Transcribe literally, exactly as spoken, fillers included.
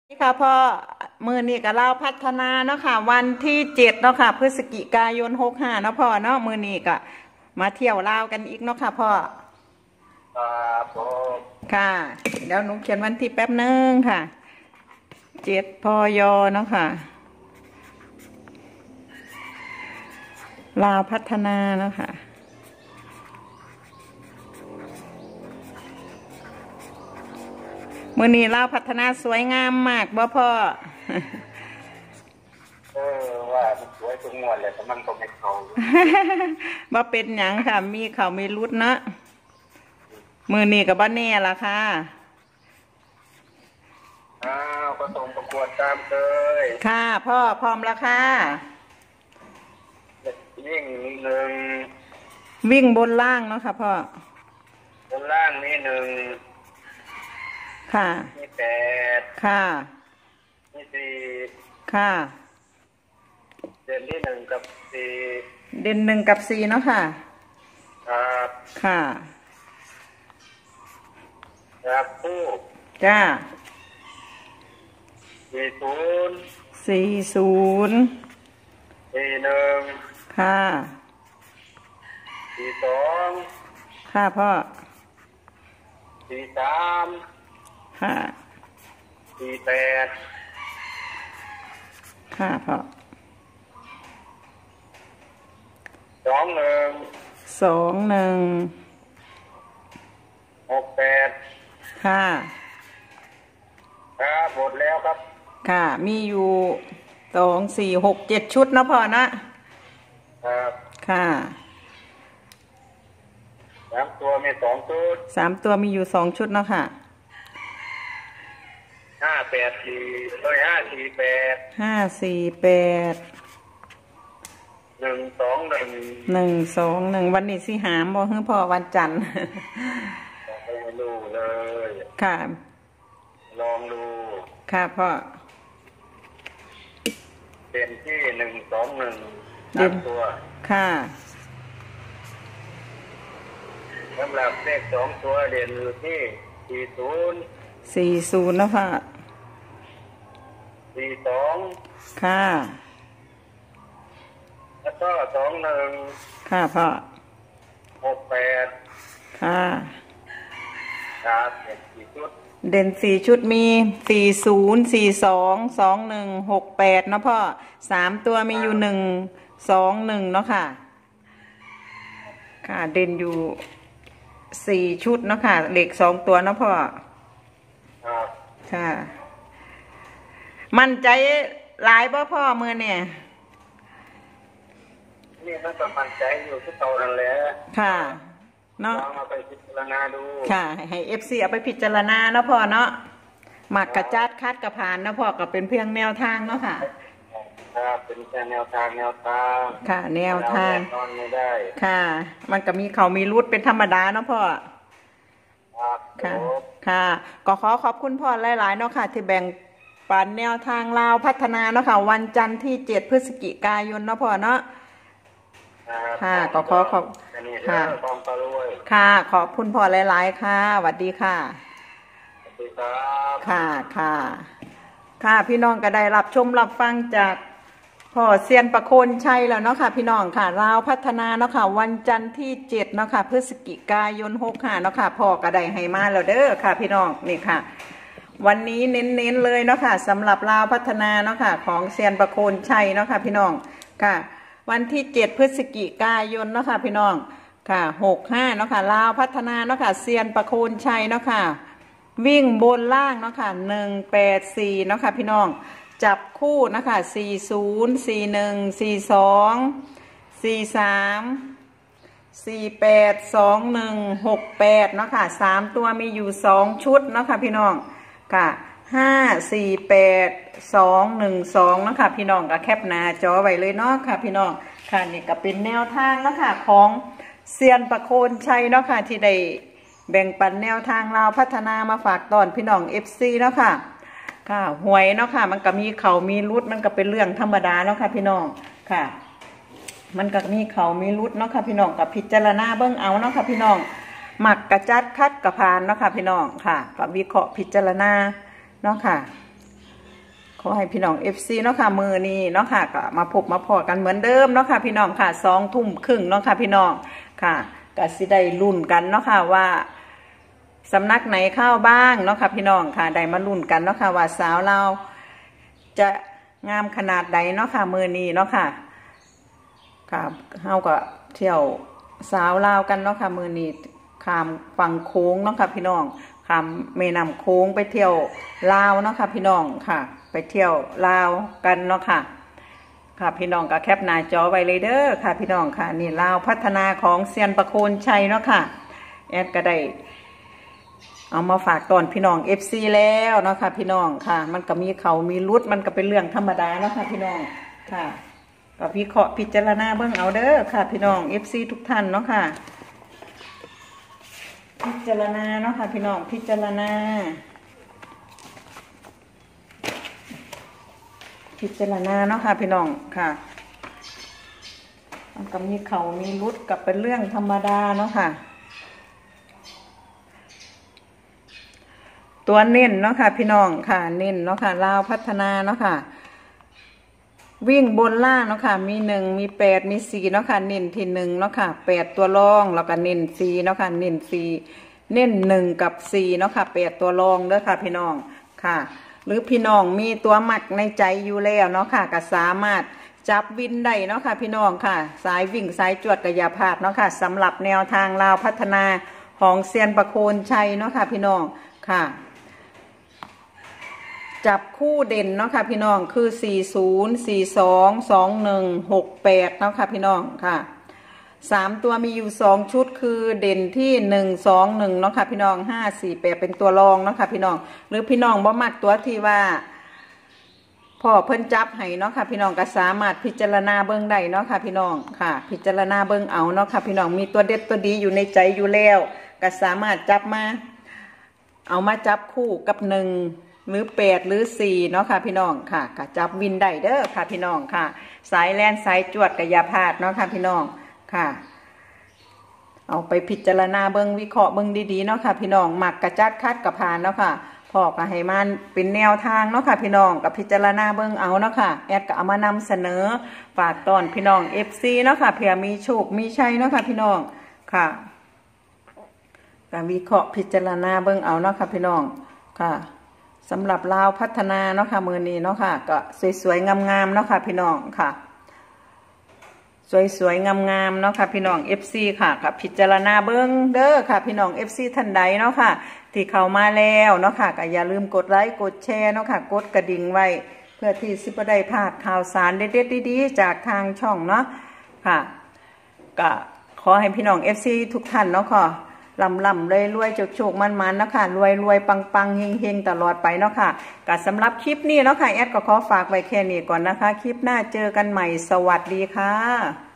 นี่ค่ะพ่อมือนี่กับเราพัฒนาเนาะค่ะวันที่เจ็ดเนาะค่ะพฤศจิกายนหกห้าเนาะพ่อเนาะมือนี่ก็มาเที่ยวลาวกันอีกเนาะค่ะพ่อครับผมค่ะเดี๋ยวหนูเขียนวันที่แป๊บนึงค่ะเจ็ดพยเนาะค่ะลาวพัฒนาเนาะค่ะมือนี้ลาวพัฒนาสวยงามมากบ่พ่อเออว่ามันสวยทุกงวดเลยแต่มันก็ไม่เข้าบ่เป็นหยังค่ะมีเขามีรุดเนาะมือนี้กับบ้านแน่ละค่ะอ้าวก็ส่งประกวดตามเคยค่ะพ่อพร้อมแล้วค่ะวิ่งหนึ่งวิ่งบนล่างเนาะค่ะพ่อบนล่างนี่หนึ่งค่ะนี่แปดค่ะนี่สี่ค่ะเด่นที่หนึ่งกับสี่เด่นหนึ่งกับสี่เนาะค่ะครับค่ะครับคู่จ้าสี่ศูนย์สี่ศูนย์สี่หนึ่งค่ะสี่สองค่ะพ่อสี่สามค่ะสี่แปดค่ะพ่อสองหนึ่งสองหนึ่งหกแปดค่ะครับหมดแล้วครับค่ะมีอยู่สองสี่หกเจ็ดชุดนะพ่อนะครับค่ะสามตัวมีสองชุดสามตัวมีอยู่สองชุดเนาะค่ะห้าแปดสี่เอ้ยห้าสี่แปดห้าสี่แปดหนึ่งสองหนึ่งหนึ่งสองหนึ่งวันนี้สิหามบ่เฮ้อพ่อวันจันทร์ไม่รู้เลยค่ะลองดูค่ะพ่อเด่นที่หนึ่งสองหนึ่งเด่นตัวค่ะสำหรับเลขสองตัวเด่นอยู่ที่สี่ศูนย์สี่ศูนย์นะพ่อสี่สองค่ะแล้วก็สองหนึ่งค่ะพ่อหกแปดค่ะครับเด่นสี่ชุดเด่นสี่ชุดมีสี่ศูนย์สี่สองสองหนึ่งหกแปดนะพ่อสามตัวมีอยู่หนึ่งสองหนึ่งเนาะค่ะค่ะเด่นอยู่สี่ชุดเนาะค่ะเหล็กสองตัวนะพ่อครับค่ะมั่นใจหลายบ่พ่อมือเนี่ยนี่มันก็มั่นใจอยู่ที่เตานั่นแหละค่ะเนาะเอาไปพิจารณาดูค่ะให้เอฟซีเอาไปพิจารณาเนาะพ่อเนาะหมักกระจัดคัดกระผ่านเนาะพ่อก็เป็นเพียงแนวทางเนาะค่ะครับเป็นแค่แนวทางแนวทางค่ะแนวทางนอนไม่ได้ค่ะมันก็มีเขามีรุดเป็นธรรมดาเนาะพ่อค่ะค่ะก็ขอขอบคุณพ่อหลายๆเนาะค่ะที่แบ่งปันแนวทางลาวพัฒนาเนาะค่ะวันจันทร์ที่เจ็ดพฤศจิกายนเนาะพ่อเนาะค่ะก็ขอขอบค่ะค่ะขอบคุณพ่อหลายๆค่ะสวัสดีค่ะสวัสดีครับค่ะค่ะค่ะพี่น้องก็ได้รับชมรับฟังจากพ่อเซียนประโคนชัยแล้วเนาะค่ะพี่น้องค่ะลาวพัฒนาเนาะค่ะวันจันทร์ที่เจ็ดเนาะค่ะพฤศจิกายนหกห้าเนาะค่ะพ่อก็ได้ให้มาแล้วเด้อค่ะพี่น้องนี่ค่ะวันนี้เน้นๆเลยเนาะค่ะสำหรับลาวพัฒนาเนาะค่ะของเซียนประโคนชัยเนาะค่ะพี่น้องค่ะวันที่เจ็ดพฤศจิกายนเนาะค่ะพี่น้องค่ะหกห้าเนาะค่ะลาวพัฒนาเนาะค่ะเซียนประโคนชัยเนาะค่ะวิ่งบนล่างเนาะค่ะหนึ่งแปดสี่เนาะค่ะพี่น้องจับคู่นะคะสี่ศูนย์สี่หนึ่งสี่สองสี่สามสี่แปดสองหนึ่งหกแปดเนาะค่ะสามตัวมีอยู่สองชุดเนาะค่ะพี่น้องค่ะห้าสี่แปดสองหนึ่งสองเนาะค่ะพี่น้องก็แคปหน้าจอไว้เลยเนาะค่ะพี่น้องค่ะนี่ก็เป็นแนวทางเนาะค่ะของเซียนประโคนชัยเนาะค่ะที่ได้แบ่งปันแนวทางลาวพัฒนามาฝากตอนพี่น้องเอฟซีเนาะค่ะค่ะหวยเนาะค่ะมันก็มีเขามีรุดมันก็เป็นเรื่องธรรมดาเนาะค่ะพี่น้องค่ะมันก็มีเขามีรุดเนาะค่ะพี่น้องกับพิจารณาเบิ้งเอาเนาะค่ะพี่น้องหมักกระจัดคัดกระพานเนาะค่ะพี่น้องค่ะกับวิเคราะห์พิจารณาเนาะค่ะขอให้พี่น้อง เอฟ ซี เนาะค่ะมือนี้เนาะค่ะก็มาพบมาพอกันเหมือนเดิมเนาะค่ะพี่น้องค่ะสองทุ่มครึ่งเนาะค่ะพี่น้องค่ะก็สิได้ลุ้นกันเนาะค่ะว่าสำนักไหนเข้าบ้างเนาะค่ะพี่น้องค่ะได้มาลุ้นกันเนาะค่ะว่าสาวเราจะงามขนาดใดเนาะค่ะมือนี้เนาะค่ะค่ะเฮาก็เที่ยวสาวลาวกันเนาะค่ะมือนี้ข้ามฝั่งโค้งเนาะค่ะพี่น้องข้ามแม่น้ำโค้งไปเที่ยวลาวเนาะค่ะพี่น้องค่ะไปเที่ยวลาวกันเนาะค่ะค่ะพี่น้องก็แคปหน้าจอไว้เลยเด้อค่ะพี่น้องค่ะนี่ลาวพัฒนาของเซียนประโคนชัยเนาะค่ะแอดก็ได้เอามาฝากตอนพี่น้อง เอฟ ซี แล้วเนาะค่ะพี่น้องค่ะมันก็มีเขามีรุดมันก็เป็นเรื่องธรรมดาเนาะค่ะพี่น้องค่ะก็พิเคราะห์พิจารณาเบิ่งเอาเด้อค่ะพี่น้อง เอฟ ซี ทุกท่านเนาะค่ะพิจารณาเนาะค่ะพี่น้องพิจารณาพิจารณาเนาะค่ะพี่น้องค่ะมันก็มีเขามีรุดกับเป็นเรื่องธรรมดาเนาะค่ะตัวเน้นเนาะค่ะพี่น้องค่ะเน้นเนาะค่ะลาวพัฒนาเนาะค่ะวิ่งบนล่างเนาะค่ะมีหนึ่งมีแปดมีสี่เนาะค่ะเน้นที่หนึ่งเนาะค่ะแปดตัวรองแล้วก็เน้นสี่เนาะค่ะเน้นสี่เน้นหนึ่งกับสี่เนาะค่ะแปดตัวรองเด้อค่ะพี่น้องค่ะหรือพี่น้องมีตัวหมักในใจอยู่แล้วเนาะค่ะก็สามารถจับวินได้เนาะค่ะพี่น้องค่ะสายวิ่งสายจวดกระยาพาดเนาะค่ะสำหรับแนวทางลาวพัฒนาของเซียนประโคนชัยเนาะค่ะพี่น้องค่ะจับคู่เด่นเนาะค่ะพี่น้องคือสี่ศูนย์ สี่สอง สองหนึ่ง หกแปดเนาะค่ะพี่น้องค่ะสามตัวมีอยู่สองชุดคือเด่นที่หนึ่งสองหนึ่งเนาะค่ะพี่น้องห้าสี่แปดเป็นตัวรองเนาะค่ะพี่น้องหรือพี่น้องบ่มักตัวที่ว่าพ่อเพิ่นจับให้เนาะค่ะพี่น้องก็สามารถพิจารณาเบิ่งได้เนาะค่ะพี่น้องค่ะพิจารณาเบิ่งเอาเนาะค่ะพี่น้องมีตัวเด็ดตัวดีอยู่ในใจอยู่แล้วก็สามารถจับมาเอามาจับคู่กับหนึ่งหรือแปดหรือสี่เนาะค่ะพี่น้องค่ะก็จับวินได้เด้อค่ะพี่น้องค่ะสายแลนสายจวดกระยาพาดเนาะค่ะพี่น้องค่ะเอาไปพิจารณาเบิ้งวิเคราะห์เบิ้งดีๆเนาะค่ะพี่น้องหมักกระจัดคัดกระพานเนาะค่ะพอก็ให้มันเป็นแนวทางเนาะค่ะพี่น้องกับพิจารณาเบิ้งเอาเนาะค่ะแอดก็เอามานำเสนอฝากตอนพี่น้อง เอฟ ซี เนาะค่ะเผื่อมีโชคมีชัยเนาะค่ะพี่น้องค่ะการวิเคราะห์พิจารณาเบิ้งเอาเนาะค่ะพี่น้องค่ะสำหรับลาวพัฒนาเนาะค่ะมือนี้เนาะค่ะก็สวยๆงามๆเนาะค่ะพี่น้องค่ะสวยๆงามๆเนาะค่ะพี่น้อง เอฟ ซี ค่ะค่ะพิจารณาเบิ้งเด้อค่ะพี่น้อง เอฟ ซี ท่านใดเนาะค่ะที่เข้ามาแล้วเนาะค่ะก็อย่าลืมกดไลค์กดแชร์เนาะค่ะกดกระดิ่งไว้เพื่อที่สิบ่ได้พลาดข่าวสารเด็ดๆดีๆจากทางช่องเนาะค่ะก็ขอให้พี่น้อง เอฟ ซี ทุกท่านเนาะค่ะลำลำเลยรวยโชคมันมันนะคะรวยรวยปังปังเฮงเฮงตลอดไปเนาะค่ะก็สำหรับคลิปนี้เนาะค่ะแอดก็ขอฝากไว้แค่นี้ก่อนนะคะคลิปหน้าเจอกันใหม่สวัสดีค่ะ